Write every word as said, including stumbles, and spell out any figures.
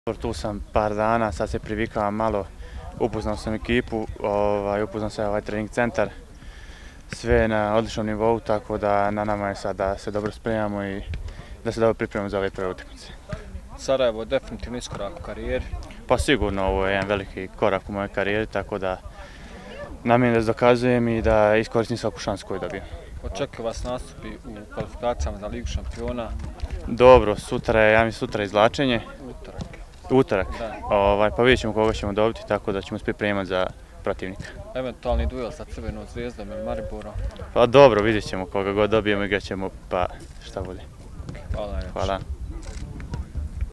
Tu sam par dana, sad se privikavam malo, upoznao sam ekipu, ovaj, upoznao sam ovaj trening centar, sve je na odličnom nivou, tako da na nama je sad da se dobro spremamo i da se dobro pripremamo za ove prve utakmice. Sarajevo je definitivno iskorak u karijeri. Pa sigurno ovo je jedan veliki korak u mojoj karijeri, tako da nam je da dokazujem i da iskoristim svaku šansu koju dobijem. Očekuje vas nastupi u kvalifikacijama za Ligu šampiona. Dobro, sutra je, ja mi sutra izvlačenje. Utorak. Utorak? Da. Ovaj, pa vidjet ćemo koga ćemo dobiti, tako da ćemo se pripremati za protivnika. Eventualni duel sa Crvenom zvijezdom ili Mariborom. Pa dobro, vidjet ćemo koga god dobijemo i gdje ćemo, pa šta bude. Hvala. Hvala.